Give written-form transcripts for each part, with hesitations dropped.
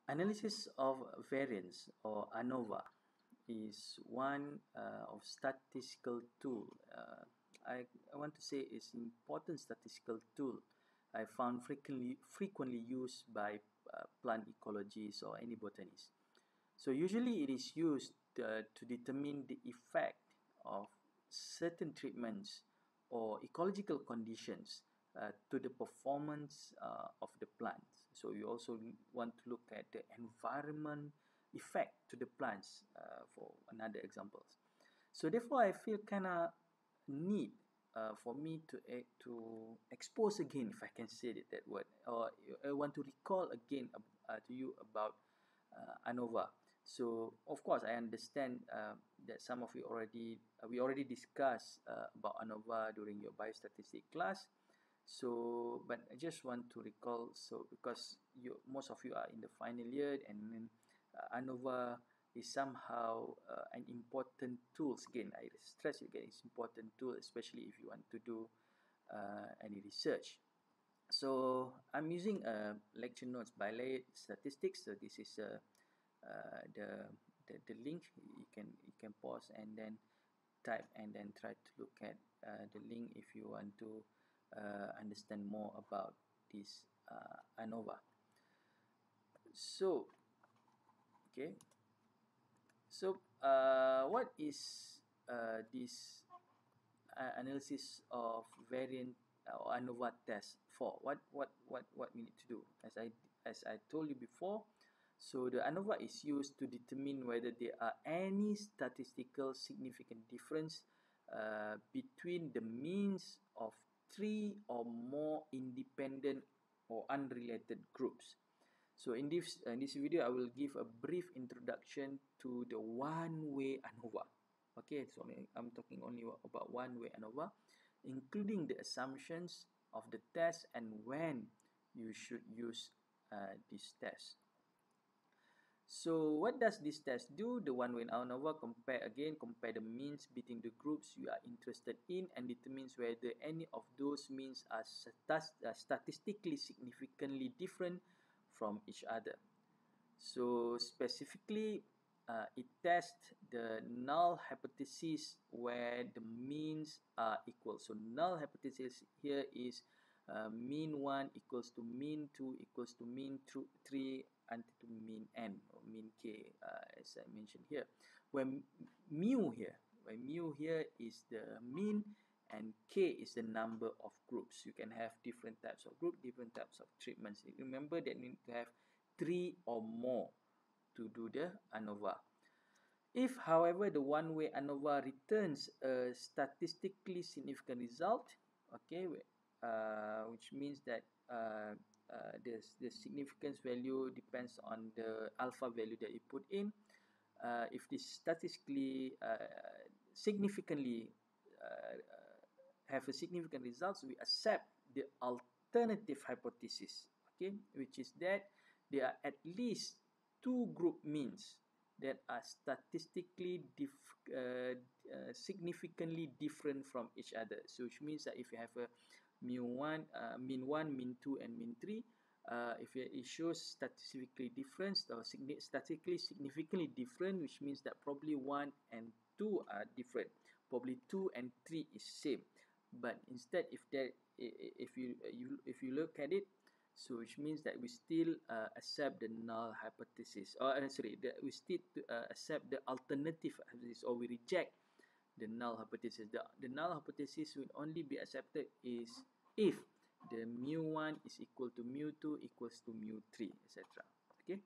Analysis of variance or ANOVA is one of statistical tool. I want to say it's important statistical tool I found frequently used by plant ecologists or any botanists. So usually it is used to determine the effect of certain treatments or ecological conditions to the performance of the plants. So you also want to look at the environment effect to the plants for another examples. So therefore I feel kind of need for me to expose again, if I can say it that word, or I want to recall again to you about ANOVA. So of course I understand that some of you already we already discussed about ANOVA during your biostatistic class. So but I just want to recall, so because most of you are in the final year, and then ANOVA is somehow an important tool. Again, I stress it again, it's important tool, especially if you want to do any research. So I'm using lecture notes by Laird Statistics. So this is the link. You can pause and then type and then try to look at the link if you want to understand more about this ANOVA. So okay, so what is this analysis of variant or ANOVA test for? What we need to do? As I told you before, so the ANOVA is used to determine whether there are any statistical significant difference between the means of three or more independent or unrelated groups. So in this video, I will give a brief introduction to the one-way ANOVA. Okay, so I'm talking only about one-way ANOVA, including the assumptions of the test and when you should use this test. So what does this test do? The one-way ANOVA compare the means between the groups you are interested in and determines whether any of those means are statistically significantly different from each other. So specifically, it tests the null hypothesis where the means are equal. So null hypothesis here is mean 1 equals to mean 2 equals to mean 3 until to mean n or mean k, as I mentioned here. Where mu here is the mean and k is the number of groups. You can have different types of group, different types of treatments. Remember that you need to have 3 or more to do the ANOVA. If, however, the one-way ANOVA returns a statistically significant result, okay, which means that the significance value depends on the alpha value that you put in. If this statistically significantly have a significant results, we accept the alternative hypothesis, okay, which is that there are at least two group means that are statistically significantly different from each other. So which means that if you have a mean 1, mean 2, and mean 3, if it shows statistically different or statistically significantly different, which means that probably 1 and 2 are different, probably 2 and 3 is same. But instead, if you look at it, so which means that we still accept the null hypothesis, or that we still accept the alternative hypothesis, or we reject the null hypothesis. The null hypothesis will only be accepted is if the mu1 is equal to mu2 equals to mu3, etc. Okay.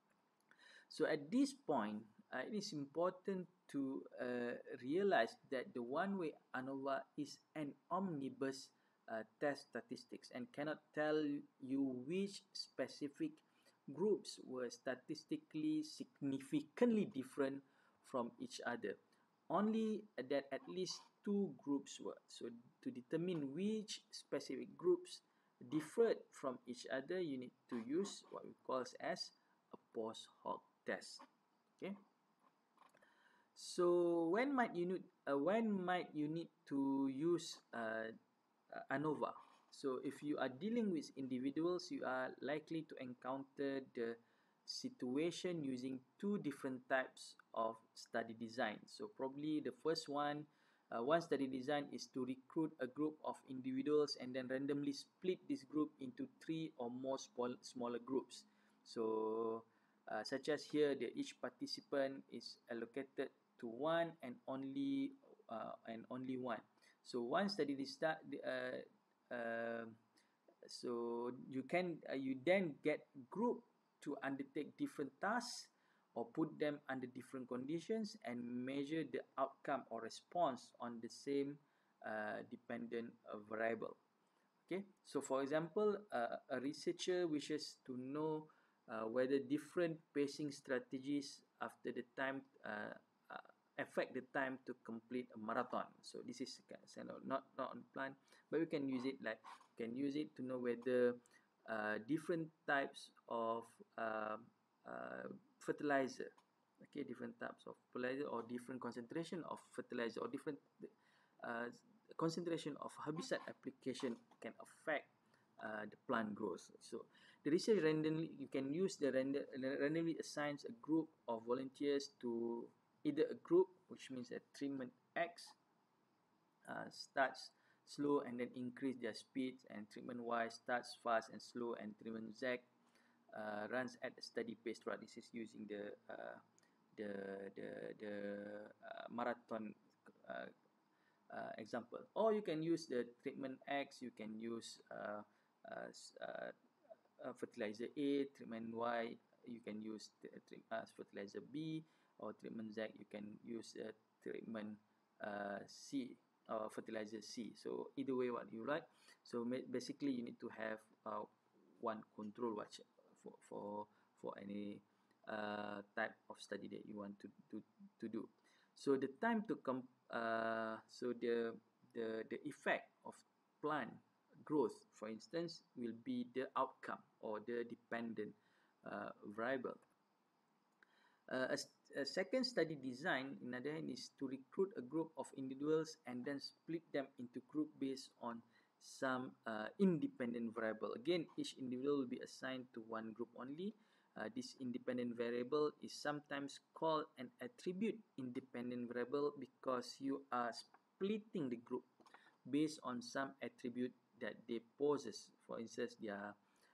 So at this point, it is important to realize that the one-way ANOVA is an omnibus test statistics and cannot tell you which specific groups were statistically significantly different from each other. Only that at least two groups were. So to determine which specific groups differed from each other, you need to use what we call as a post hoc test. Okay. So when might you need to use ANOVA? So if you are dealing with individuals, you are likely to encounter the situation using two different types of study design. So probably the first one study design is to recruit a group of individuals and then randomly split this group into 3 or more smaller groups. So such as here, each participant is allocated to one and only one. So one study so you then get group to undertake different tasks or put them under different conditions and measure the outcome or response on the same dependent variable. Okay, so for example, a researcher wishes to know whether different pacing strategies after the time affect the time to complete a marathon. So this is kind of not on plan, but we can use it to know whether different types of fertilizer, okay, different types of fertilizer or different concentration of fertilizer or different concentration of herbicide application can affect the plant growth. So the research you can use randomly assigns a group of volunteers to either a group, which means that treatment X starts slow and then increase their speed, and treatment Y starts fast and slow, and treatment Z runs at a steady pace throughout. This is using the marathon example. Or you can use the treatment X, you can use fertilizer A, treatment Y, you can use fertilizer B, or treatment Z, you can use treatment C or fertilizer C. So either way what you like. So basically you need to have one control watch for any type of study that you want to do. So the time to so the effect of plant growth, for instance, will be the outcome or the dependent variable. A second study design, in other hand, is to recruit a group of individuals and then split them into group based on some independent variable. Again, each individual will be assigned to one group only. This independent variable is sometimes called an attribute independent variable because you are splitting the group based on some attribute that they possess. For instance, their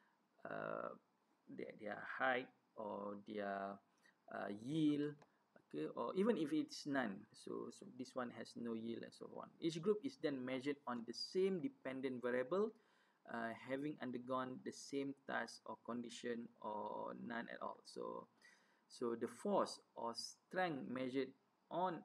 height or their yield, okay, or even if it's none. So this one has no yield and so on. Each group is then measured on the same dependent variable, having undergone the same task or condition or none at all. So the force or strength measured on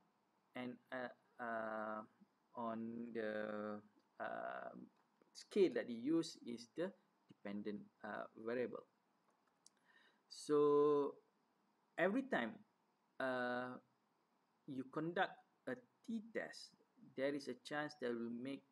the scale that you use is the dependent variable. So every time you conduct a t-test, there is a chance that will make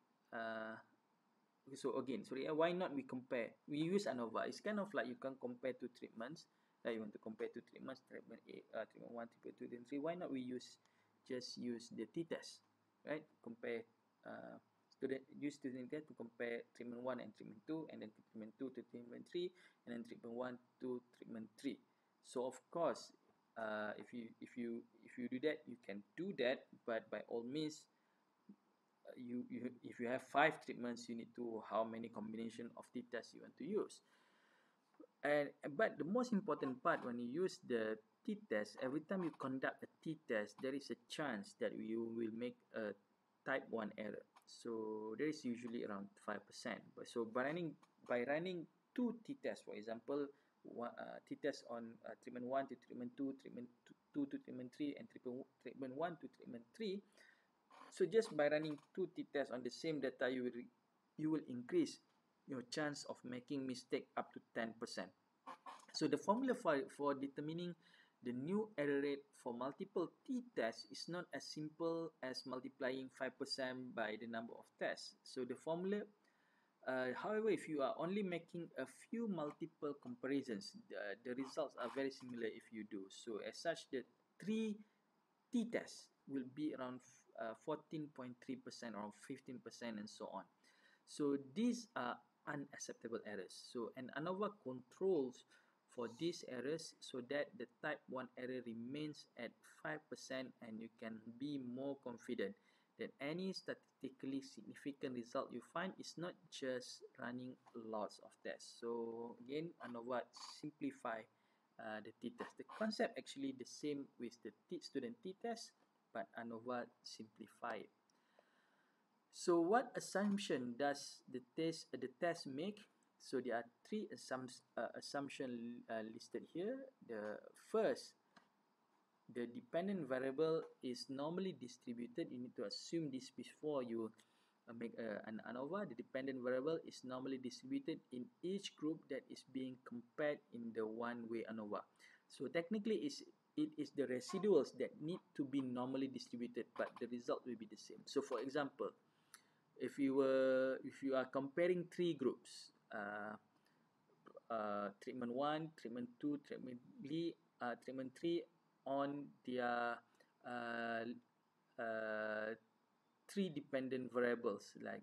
so again, why not we compare? We use ANOVA. It's kind of like you can compare two treatments. Like you want to compare two treatments, treatment A, treatment 1, treatment 2, treatment 3. Why not we just use the t-test, right? Compare use student test to compare treatment 1 and treatment 2, and then treatment 2 to treatment 3, and then treatment 1 to treatment 3. So of course, if you do that, you can do that, but by all means, if you have 5 treatments, you need to how many combination of t-tests you want to use. But the most important part, when you use the t-test, every time you conduct a t-test, there is a chance that you will make a type 1 error. So there is usually around 5%. But so by running 2 t-tests, for example, t-test on treatment 1 to treatment 2, treatment 2 to treatment 3, and treatment 1 to treatment 3. So just by running 2 t-tests on the same data, you will increase your chance of making mistake up to 10%. So the formula for determining the new error rate for multiple t-tests is not as simple as multiplying 5% by the number of tests. So the formula, however, if you are only making a few multiple comparisons, the results are very similar if you do. So as such, the 3 t-tests will be around 14.3%, around 15%, and so on. So these are unacceptable errors. So an ANOVA controls for these errors so that the type 1 error remains at 5% and you can be more confident that any statistically significant result you find is not just running lots of tests. So again, ANOVA simplify the t-test. The concept actually the same with the student t-test, but ANOVA simplify it. So what assumption does the test make? So there are three assumptions listed here. The first, the dependent variable is normally distributed. You need to assume this before you make an ANOVA. The dependent variable is normally distributed in each group that is being compared in the one-way ANOVA. So technically, it is the residuals that need to be normally distributed, but the result will be the same. So for example, if you are comparing three groups, treatment 1, treatment 2, treatment 3 on their three dependent variables like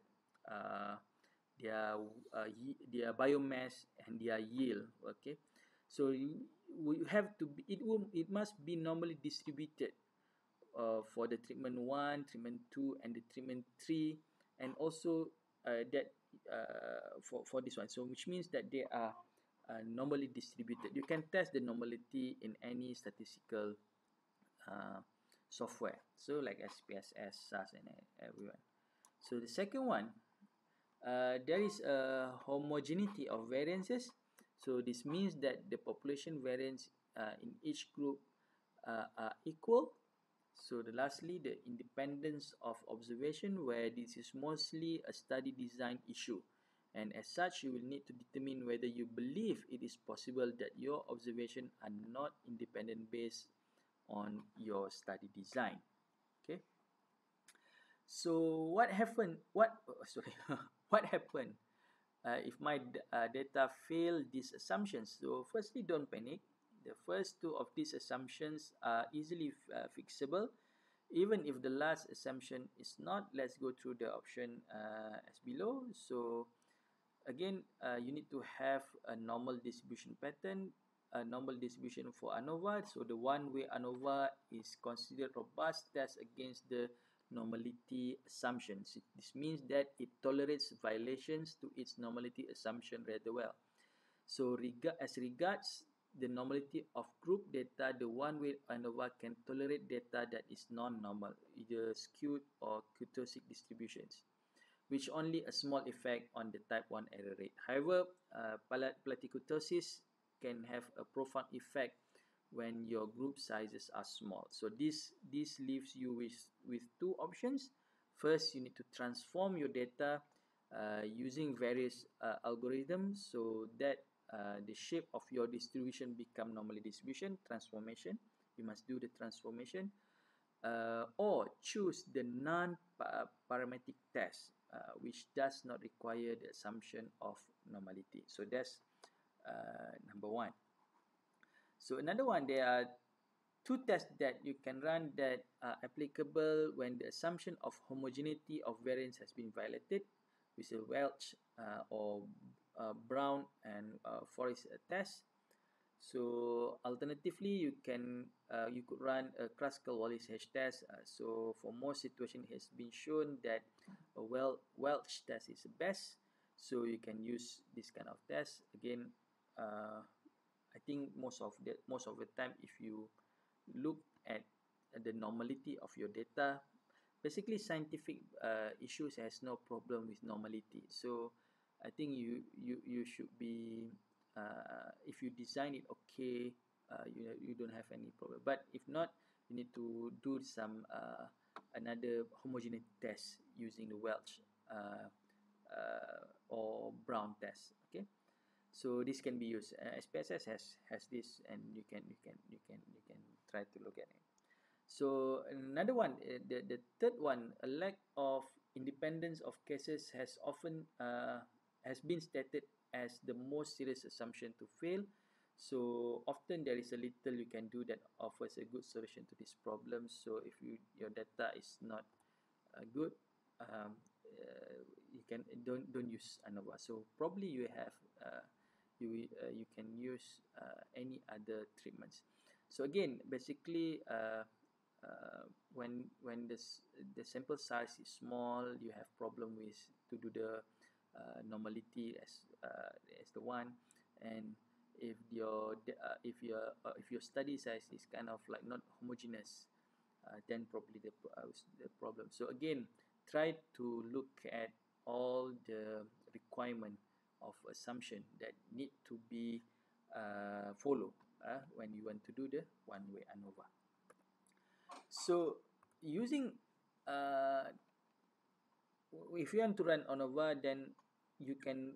their biomass and their yield. Okay, so we have to be, it must be normally distributed for the treatment 1, treatment 2, and the treatment 3, and also that for this one. So which means that they are normally distributed. You can test the normality in any statistical software. So like SPSS, SAS, and everyone. So the second one, there is a homogeneity of variances. So this means that the population variance in each group are equal. So lastly, the independence of observation, where this is mostly a study design issue. And as such, you will need to determine whether you believe it is possible that your observations are not independent based on your study design. Okay. So what happened? What happened if my data fail these assumptions? So firstly, don't panic. The first two of these assumptions are easily fixable. Even if the last assumption is not, let's go through the option as below. So again, you need to have a normal distribution pattern, a normal distribution for ANOVA. So the one-way ANOVA is considered robust test against the normality assumptions. This means that it tolerates violations to its normality assumption rather well. So as regards the normality of group data, the one-way ANOVA can tolerate data that is non-normal, either skewed or kurtosis distributions, which only a small effect on the type 1 error rate. However, platykurtosis can have a profound effect when your group sizes are small. So this leaves you with two options. First, you need to transform your data using various algorithms so that the shape of your distribution become normally distribution. Transformation, you must do the transformation. Or choose the non-parametric test, which does not require the assumption of normality. So that's number one. So another one, there are two tests that you can run that are applicable when the assumption of homogeneity of variance has been violated, with a Welch or Brown and Forrest test. So alternatively, you could run a classical Wallis-Hedge test. So for most situations, it has been shown that a Welch test is the best. So you can use this kind of test. Again, I think most of the time, if you look at the normality of your data, basically scientific issues has no problem with normality. So I think you should be if you design it okay, you don't have any problem. But if not, you need to do some another homogeneity test using the Welch or Brown test. Okay, so this can be used. SPSS has this, and you can try to look at it. So another one, the third one, a lack of independence of cases has been stated as the most serious assumption to fail. So often there is a little you can do that offers a good solution to this problem. So if your data is not good, you can don't use ANOVA. So probably you have you can use any other treatments. So again, basically, when the sample size is small, you have problem with to do the normality as the one, and if your study size is kind of like not homogeneous, then probably the problem. So again, try to look at all the requirement of assumption that need to be followed when you want to do the one-way ANOVA. So using if you want to run ANOVA, then you can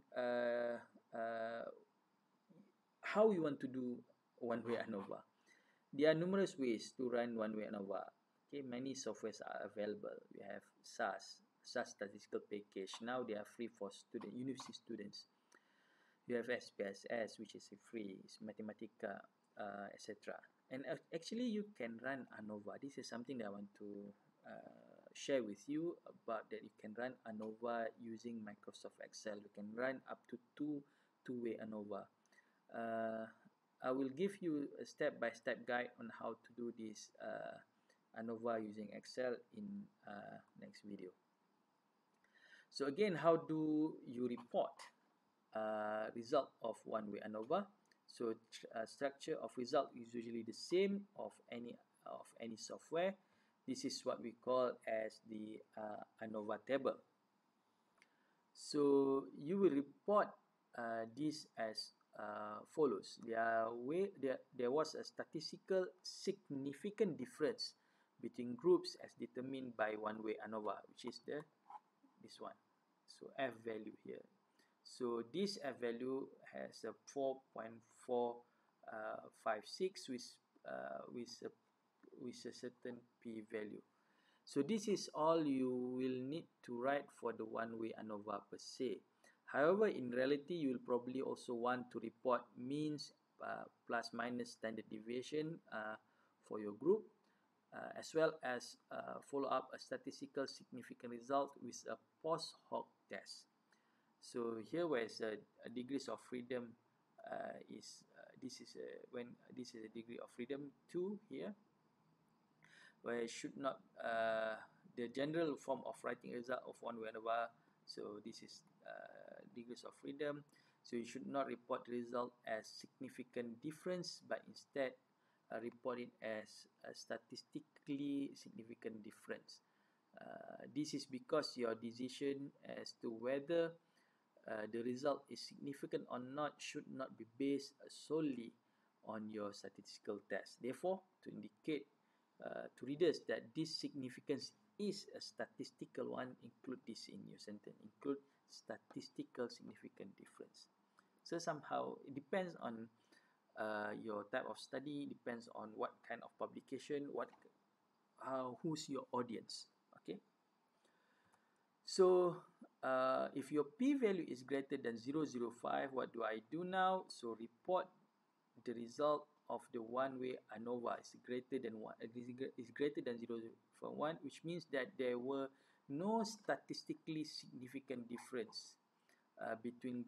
how you want to do one-way ANOVA. There are numerous ways to run one-way ANOVA. Okay, many softwares are available. We have SAS statistical package. Now they are free for university students. You have SPSS, which is free. It's Mathematica, etc. And actually, you can run ANOVA. This is something that I want to share with you about, that you can run ANOVA using Microsoft Excel. You can run up to two-way ANOVA. I will give you a step-by-step guide on how to do this ANOVA using Excel in next video. So again, how do you report result of one-way ANOVA? So structure of result is usually the same of any software. This is what we call as the ANOVA table. So you will report this as follows. There was a statistical significant difference between groups as determined by one-way ANOVA, which is this one. So F value here. So this F value has a 4.456 with a certain P value. So this is all you will need to write for the one-way ANOVA per se. However, in reality, you will probably also want to report means plus minus standard deviation for your group, as well as follow up a statistical significant result with a post hoc test. So here, where degrees of freedom this is a degree of freedom 2 here, where it should not the general form of writing result of one-way ANOVA. So this is degrees of freedom. So you should not report the result as significant difference, but instead report it as a statistically significant difference. This is because your decision as to whether the result is significant or not should not be based solely on your statistical test. Therefore, to indicate to readers that this significance is a statistical one, include this in your sentence. Include statistical significant difference. So somehow it depends on your type of study, depends on what kind of publication, who's your audience. Okay. So if your p-value is greater than 0.005, what do I do now? So report the result of the one-way ANOVA is greater than 0.01, which means that there were no statistically significant difference between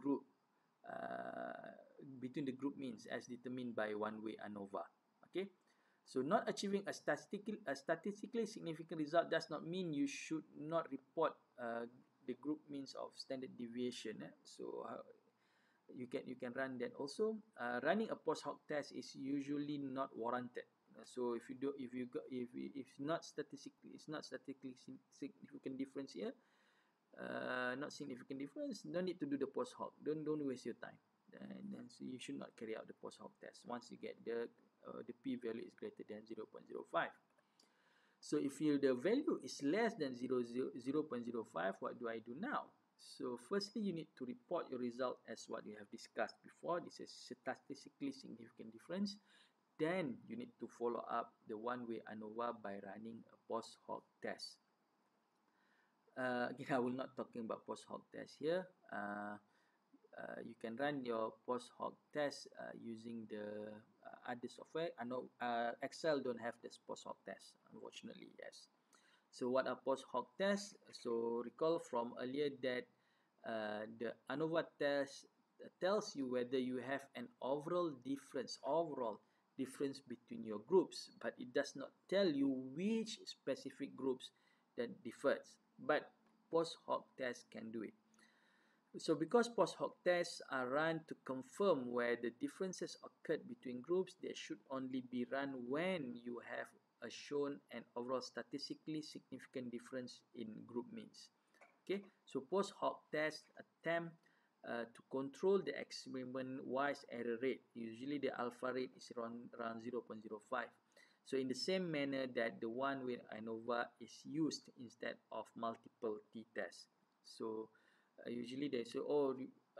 the group means as determined by one-way ANOVA. Okay, so not achieving a statistically significant result does not mean you should not report the group means of standard deviation. So you can run that also. Running a post hoc test is usually not warranted. So if it's not statistically significant difference here, not significant difference, don't need to do the post hoc. Don't waste your time. And then so you should not carry out the post hoc test once you get the p value is greater than 0.05. So if the value is less than 0.05, what do I do now? So firstly, you need to report your result as what you have discussed before. This is statistically significant difference. Then you need to follow up the one-way ANOVA by running a post hoc test. Again, I will not talking about post hoc test here. You can run your post hoc test using the other software. I know Excel don't have this post hoc test, unfortunately. Yes. So what are post hoc tests? So recall from earlier that the ANOVA test tells you whether you have an overall difference between your groups, but it does not tell you which specific groups that differs. But post hoc tests can do it. So because post hoc tests are run to confirm where the differences occurred between groups, they should only be run when you have shown an overall statistically significant difference in group means. Okay, so post hoc tests attempt to control the experiment-wise error rate. Usually the alpha rate is around 0.05. So in the same manner that the one-way ANOVA is used instead of multiple t-tests. So usually they say, oh,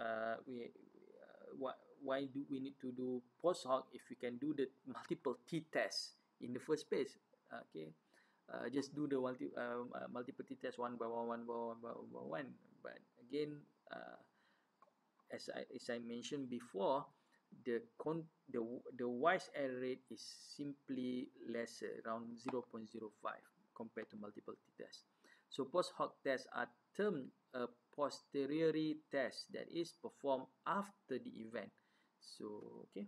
why do we need to do post hoc if we can do the multiple t-tests in the first place? Okay, just do the multiple t-tests one by one. But again, as I mentioned before, the wise error rate is simply lesser, around 0.05 compared to multiple t-tests. So post hoc tests are termed a posteriori test that is performed after the event. So okay.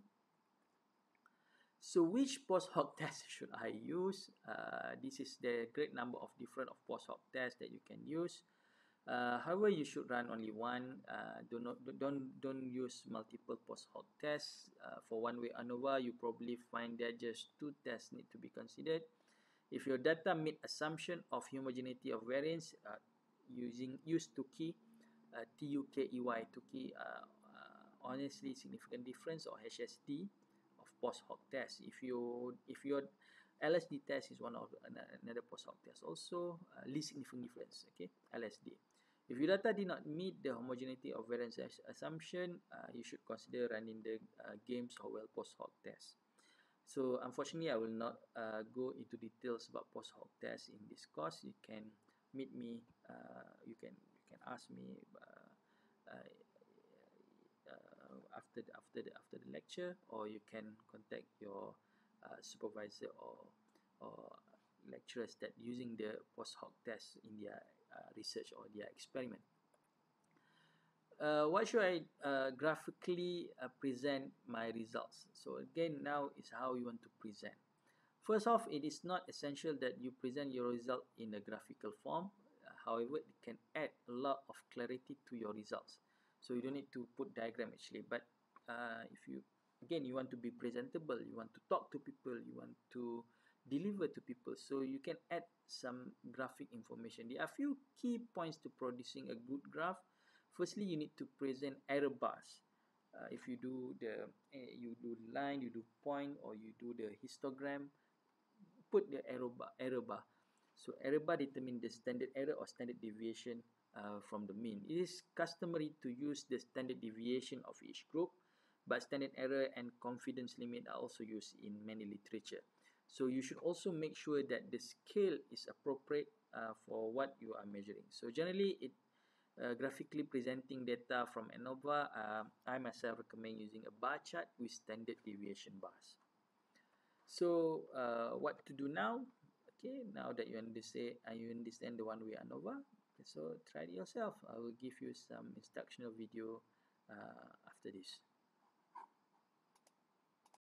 So which post hoc test should I use? This is the great number of different post hoc tests that you can use. However, you should run only one. Don't use multiple post hoc tests. For one-way ANOVA, you probably find that just 2 tests need to be considered. If your data meet assumption of homogeneity of variance, use Tukey, TUKEY, Tukey, honestly significant difference, or HSD of post hoc test. If your LSD test is one of another post hoc test, also least significant difference. Okay, LSD. If your data did not meet the homogeneity of variance assumption, you should consider running the Games Howell post hoc test. So unfortunately, I will not go into details about post hoc tests in this course. You can meet me. You can ask me after the lecture, or you can contact your supervisor or lecturers that using the post hoc test in their research or their experiment. What should I graphically present my results? So again, now is how you want to present. First off, it is not essential that you present your result in a graphical form. However, it can add a lot of clarity to your results. So you don't need to put diagram actually. But if you want to be presentable, you want to talk to people, you want to deliver to people, so you can add some graphic information. There are a few key points to producing a good graph. Firstly, you need to present error bars. If you do you do line, you do point, or you do the histogram, put the error bar. So error bar determine the standard error or standard deviation from the mean. It is customary to use the standard deviation of each group, but standard error and confidence limit are also used in many literature. So you should also make sure that the scale is appropriate for what you are measuring. So generally, graphically presenting data from ANOVA, I myself recommend using a bar chart with standard deviation bars. So what to do now? Okay, now that you understand the one-way ANOVA, so try it yourself. I will give you some instructional video after this.